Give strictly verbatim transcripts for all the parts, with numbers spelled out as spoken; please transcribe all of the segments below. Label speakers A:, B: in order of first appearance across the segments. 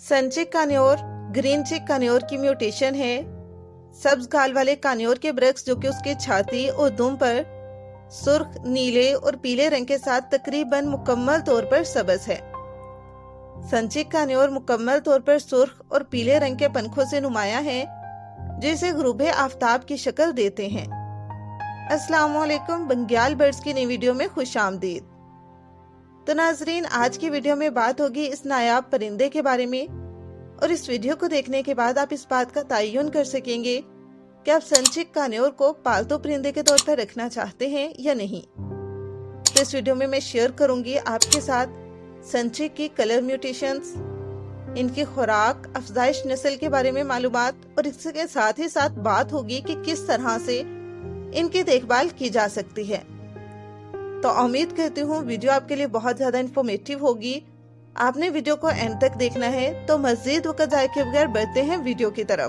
A: सनचिक कान्योर green चिक कान्योर की mutation है। सब्ज गाल वाले कान्योर के वृक्ष जो कि उसके छाती और दुम पर सुर्ख, नीले और पीले रंग के साथ तकरीबन मुकम्मल तौर पर सब्ज है। सनचिक कान्योर मुकम्मल तौर पर सुर्ख और पीले रंग के पंखों से नुमाया है जो इसे ग़ुरूब आफताब की शक्ल देते हैं। अस्सलाम वालेकुम, बंग्याल बर्ड्स की नई वीडियो में खुश आमदीद। तो नाजरीन, आज की वीडियो में बात होगी इस नायाब परिंदे के बारे में, और इस वीडियो को देखने के बाद आप इस बात का तयन कर सकेंगे कि आप सनचिक कान्योर को पालतू परिंदे के तौर पर रखना चाहते हैं या नहीं। तो इस वीडियो में मैं शेयर करूंगी आपके साथ सनचिक की कलर म्यूटेशंस, इनकी खुराक, अफजाइश नस्ल के बारे में मालूमात, और इसके साथ ही साथ बात होगी कि किस तरह से इनकी देखभाल की जा सकती है। तो उम्मीद करती हूँ वीडियो आपके लिए बहुत ज्यादा इंफॉर्मेटिव होगी। आपने वीडियो को एंड तक देखना है। तो मजीद वक्त जाए के बगैर बढ़ते हैं वीडियो की तरफ।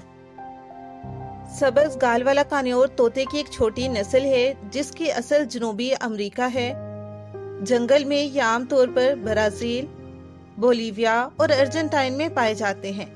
A: सबज गाल वाला कान्योर तोते की एक छोटी नस्ल है जिसकी असल जनूबी अमेरिका है। जंगल में ये आमतौर पर ब्राजील, बोलीविया और अर्जेंटाइन में पाए जाते हैं।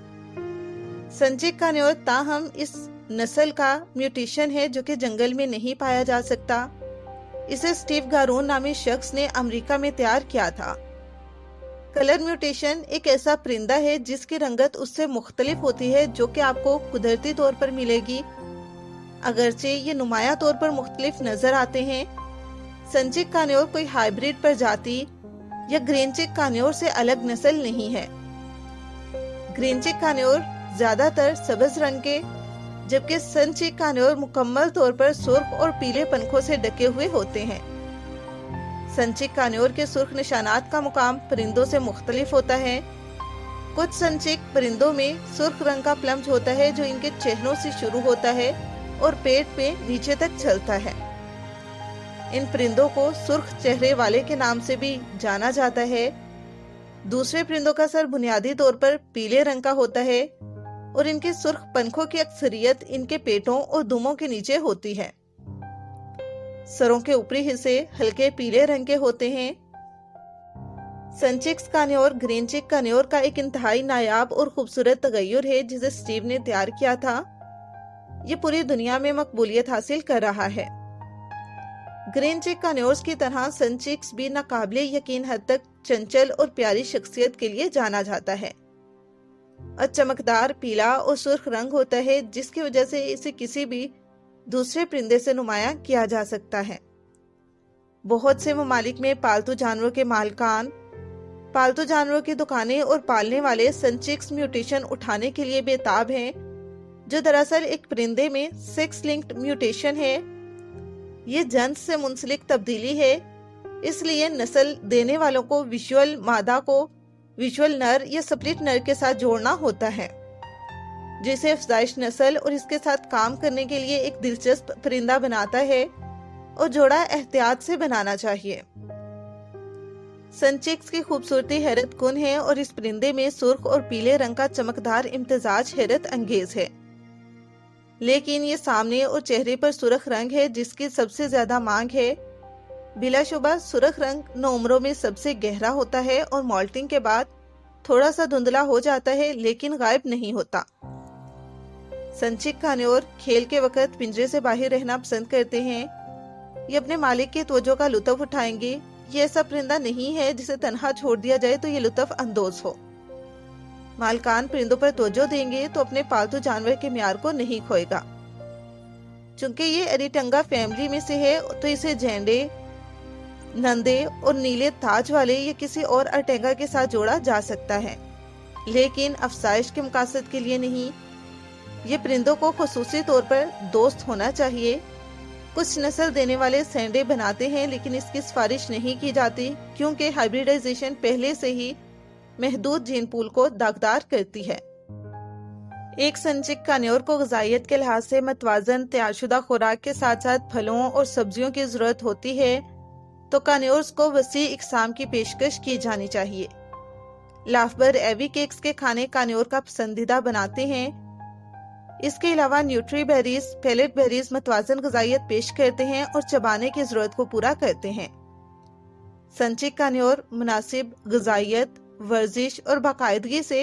A: सनचिक कान्योर ताहम इस नस्ल का म्यूटेशन है जो कि जंगल में नहीं पाया जा सकता। इसे स्टीव गारून नामी शख्स ने अमेरिका में तैयार किया था। कलर म्यूटेशन एक ऐसा परिंदा है जिसकी रंगत उससे मुख्तलिफ होती है जो कि आपको कुदरती तौर पर मिलेगी, अगरचे ये नुमाया तौर पर मुख्तलिफ नजर आते हैं। सनचिक कान्योर कोई हाइब्रिड प्रजाति या ग्रीन चिक कान्योर से अलग नस्ल नहीं है। ग्रीन चिक कान्योर ज्यादातर सब्ज रंग के, जबकि सनचिक कान्योर मुकम्मल तौर पर सुर्ख और पीले पंखों से ढके हुए होते हैं। सनचिक कान्योर के सुर्ख निशानात का मुकाम परिंदों से मुख्तलिफ होता है। कुछ सनचिक परिंदों में सुर्ख रंग का प्लम्ज होता है जो इनके चेहरों से शुरू होता है और पेट पे नीचे तक चलता है। इन परिंदों को सुर्ख चेहरे वाले के नाम से भी जाना जाता है। दूसरे परिंदों का सर बुनियादी तौर पर पीले रंग का होता है और इनके सुर्ख पंखों की अक्सरियत इनके पेटों और दुमों के नीचे होती है। सरों के ऊपरी हिस्से हल्के पीले रंग के होते हैं। सनचिक कान्योर ग्रीन चिक कान्योर का एक इंतहाई नायाब और खूबसूरत तगय्युर है जिसे स्टीव ने तैयार किया था। ये पूरी दुनिया में मकबूलियत हासिल कर रहा है। ग्रीन चिक कान्योर्स की तरह सनचिक्स भी नाकाबिले यकीन हद तक चंचल और प्यारी शख्सियत के लिए जाना जाता है और चमकदार पीला और सुर्ख रंग होता है जिसकी वजह से इसे किसी भी दूसरे परिंदे से नुमाया किया जा सकता है। बहुत से ममालिक में पालतू जानवरों के मालकान, पालतू जानवरों की दुकानें और पालने वाले सनचिक्स म्यूटेशन उठाने के लिए बेताब हैं, जो दरअसल एक परिंदे में सेक्स लिंक्ड म्यूटेशन है। ये जन्स से मुंसलिक तब्दीली है, इसलिए नस्ल देने वालों को विजुअल मादा को विजुअल नर या स्प्लिट नर के साथ जोड़ना होता है, जिसे अफजाइश नस्ल और इसके साथ काम करने के लिए एक दिलचस्प परिंदा बनाता है, और जोड़ा एहतियात से बनाना चाहिए। सनचिक्स की खूबसूरती हैरत कुन है और इस परिंदे में सुर्ख और पीले रंग का चमकदार इम्तिजाज हैरत अंगेज है। लेकिन ये सामने और चेहरे पर सुर्ख रंग है जिसकी सबसे ज्यादा मांग है। बिलाशुबा सुर्ख रंग नौम्रों में सबसे गहरा होता है और मॉल्टिंग के बाद थोड़ा सा धुंधला हो जाता है, लेकिन गायब नहीं होता। सनचिक कान्योर खेल के वक्त पिंजरे से बाहर रहना पसंद करते हैं। ये अपने मालिक की तवज्जो का लुत्फ उठाएंगे। ये ऐसा परिंदा नहीं है जिसे तन्हा छोड़ दिया जाए तो ये लुत्फ अंदोज हो। मालकान परिंदों पर तवज्जो देंगे तो अपने पालतू जानवर के म्यार को नहीं खोएगा। चूंकि ये एरिटंगा फैमिली में से है तो इसे झेंडे, नंदे और नीले ताज वाले या किसी और अरटेंगा के साथ जोड़ा जा सकता है, लेकिन अफसाइश के मकासद के लिए नहीं। ये परिंदों को खुसूसी तौर पर दोस्त होना चाहिए। कुछ नस्ल देने वाले सैंडे बनाते हैं, लेकिन इसकी सिफारिश नहीं की जाती क्योंकि हाइब्रिडाइजेशन पहले से ही महदूद जीन पूल को दागदार करती है। एक सनचिक कान्योर को ग़िज़ाइयत के लिहाज से मतवाज़न तैयारशुदा खुराक के साथ साथ फलों और सब्जियों की जरूरत होती है, तो कान्योर्स को वसी इकसाम की पेशकश की जानी चाहिए। लाफबर एवी केक्स के खाने कान्योर का पसंदीदा बनाते हैं। इसके अलावा न्यूट्री बेरीज, पेलेट बेरीज मतवाज़न ग़िज़ाइयत पेश करते हैं और चबाने की जरूरत को पूरा करते हैं। सनचिक कान्योर मुनासिब ग़िज़ाइयत, वर्जिश और बाकायदगी से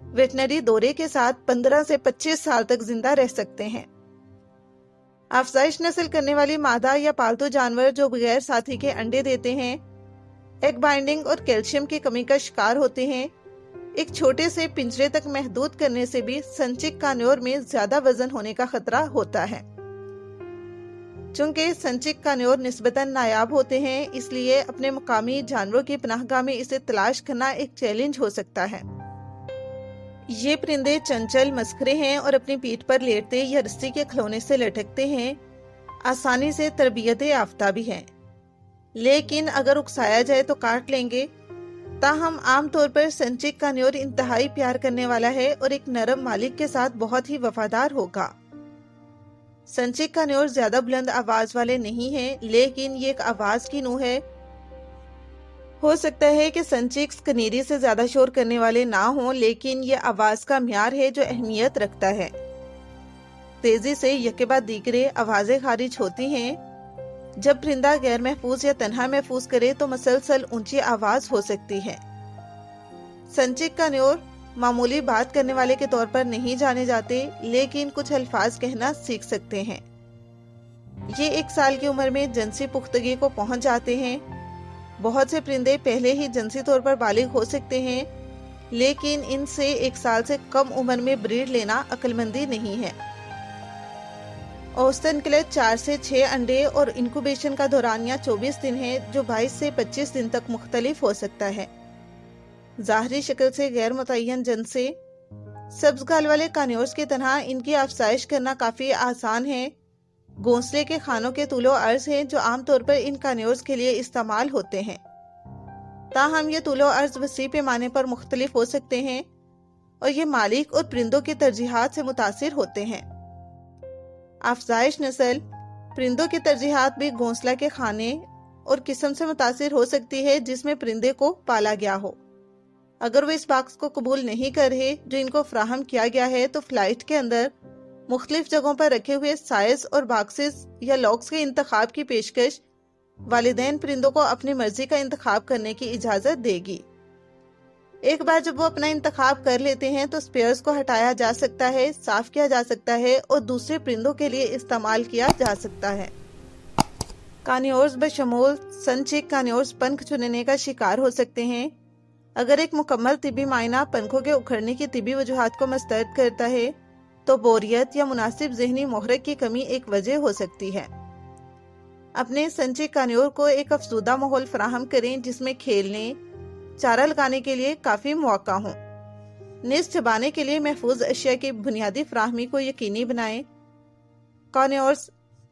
A: वेटनरी दौरे के साथ पंद्रह से पच्चीस साल तक जिंदा रह सकते हैं। अफजाइश नस्ल करने वाली मादा या पालतू जानवर जो बगैर साथी के अंडे देते हैं, एग बाइंडिंग और कैल्शियम की कमी का शिकार होते हैं। एक छोटे से पिंजरे तक महदूद करने से भी संचिक कान्योर में ज्यादा वजन होने का खतरा होता है। चूंकि संचिक कान्योर निस्बतन नायाब होते हैं, इसलिए अपने मुकामी जानवरों की पनाहगाह में इसे तलाश करना एक चैलेंज हो सकता है। ये परिंदे चंचल, मस्खरे हैं और अपनी पीठ पर लेटते या रस्सी के खिलौने से लटकते हैं। आसानी से तरबियत याफ्ता भी हैं, लेकिन अगर उकसाया जाए तो काट लेंगे। ताहम आम तौर पर संचिक कान्योर इंतहाई प्यार करने वाला है और एक नरम मालिक के साथ बहुत ही वफादार होगा। संचिक कान्योर ज्यादा बुलंद आवाज वाले नहीं हैं, लेकिन ये एक आवाज की नूह है। हो सकता है कि संचिक्स कनेरी से ज्यादा शोर करने वाले ना हों, लेकिन ये आवाज का म्यार है जो अहमियत रखता है। तेजी से यके बाद दीगरे आवाजें खारिज होती हैं। जब परिंदा गैर महफूज या तन्हा महफूज करे तो मसलसल ऊंची आवाज हो सकती है। संचिक कान्योर मामूली बात करने वाले के तौर पर नहीं जाने जाते, लेकिन कुछ अल्फाज कहना सीख सकते हैं। ये एक साल की उम्र में जिनसी पुख्तगी को पहुंच जाते हैं। बहुत से परिंदे पहले ही जिनसी तौर पर बालिग हो सकते हैं, लेकिन इनसे एक साल से कम उम्र में ब्रीड लेना अक्लमंदी नहीं है। औसतन क्लच चार से छह अंडे और इंक्यूबेशन का दौरानिया चौबीस दिन है, जो बाईस से पच्चीस दिन तक मुख्तलिफ हो सकता है। ज़ाहरी शक्ल से गैर मुतय्यन जिनसे सब्ज गाल वाले कान्योर्स की तरह इनकी अफसाइश करना काफी आसान है। घोंसले के खानों के तूलो अर्ज हैं जो आमतौर पर इन कान्योर्स के लिए इस्तेमाल होते हैं। ताहम ये तूलो अर्ज वसी पैमाने पर मुख्तलिफ हो सकते हैं और ये मालिक और परिंदों की तरजीहात से मुतासिर होते हैं। अफजाइश नस्ल परिंदों की तरजीहात भी घोंसला के खाने और किस्म से मुतासिर हो सकती है जिसमें परिंदे को पाला गया हो। अगर वो इस बॉक्स को कबूल नहीं कर रहे जो इनको फराहम किया गया है, तो फ्लाइट के अंदर मुख्तलिफ जगहों पर रखे हुए साइज और बॉक्सेस या लॉक्स के इंतखाब की पेशकश वालिदैन परिंदों को अपनी मर्जी का इंतखाब करने की इजाजत देगी। एक बार जब वो अपना इंतखाब कर लेते हैं तो स्पेयर्स को हटाया जा सकता है, साफ किया जा सकता है और दूसरे परिंदों के लिए इस्तेमाल किया जा सकता है। कान्योर्स बशमूल संचिक कान्योर्स पंख चुनने का शिकार हो सकते हैं। अगर एक मुकम्मल तिबी मायना पंखों के उखड़ने की तिबी वजूहात को मुस्तरद करता है, तो बोरियत या मुनासिब ज़हनी मोहरक की कमी एक वजह हो सकती है। अपने संचिक कान्योर को एक अफसूदा माहौल फराहम करें जिसमें खेलने, चारा लगाने के लिए काफी मौका हो। निस चबाने के लिए महफूज अशिया की बुनियादी फराहमी को यकीनी बनाएं। कान्योर्स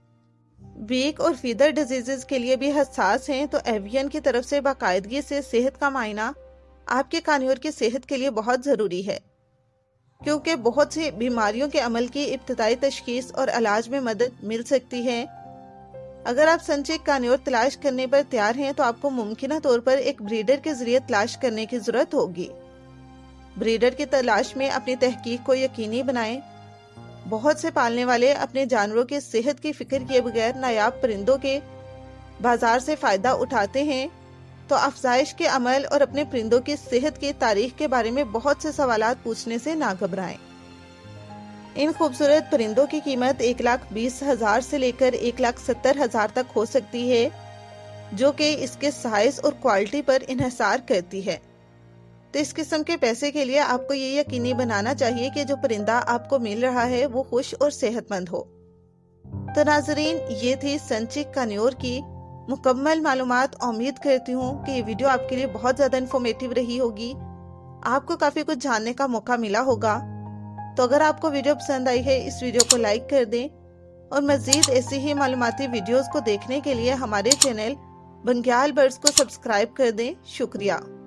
A: बीक और फीदर डिजीजेस के लिए भी हसास हैं, तो एवियन की तरफ से बाकायदगी से सेहत का मायना आपके कान्योर की सेहत के लिए बहुत जरूरी है, क्योंकि बहुत सी बीमारियों के अमल की इब्तदाई तशखीस और इलाज में मदद मिल सकती है। अगर आप संचिक कान्योर तलाश करने पर तैयार हैं, तो आपको मुमकिन तौर पर एक ब्रीडर के जरिए तलाश करने की जरूरत होगी। ब्रीडर की तलाश में अपनी तहकीक को यकीनी बनाएं। बहुत से पालने वाले अपने जानवरों की सेहत की फिक्र किए बगैर नायाब परिंदों के बाजार से फायदा उठाते हैं, तो अफजाइश के अमल और अपने परिंदों की सेहत की तारीख के बारे में बहुत से सवालात पूछने से ना घबराएं। इन खूबसूरत परिंदों की कीमत एक लाख बीस हजार से लेकर एक लाख सत्तर हजार तक हो सकती है, जो कि इसके साइज और क्वालिटी पर इन्हिसार करती है। तो इस किस्म के पैसे के लिए आपको ये यकीनी बनाना चाहिए कि जो परिंदा आपको मिल रहा है वो खुश और सेहतमंद हो। तो नाजरीन, ये थी संचिक कान्योर की मुकम्मल मालूमात। उम्मीद करती हूँ कि ये वीडियो आपके लिए बहुत ज़्यादा इन्फॉर्मेटिव रही होगी, आपको काफ़ी कुछ जानने का मौका मिला होगा। तो अगर आपको वीडियो पसंद आई है, इस वीडियो को लाइक कर दें और मज़ीद ऐसी ही मालूमाती वीडियोस को देखने के लिए हमारे चैनल बंग्याल बर्ड्स को सब्सक्राइब कर दें। शुक्रिया।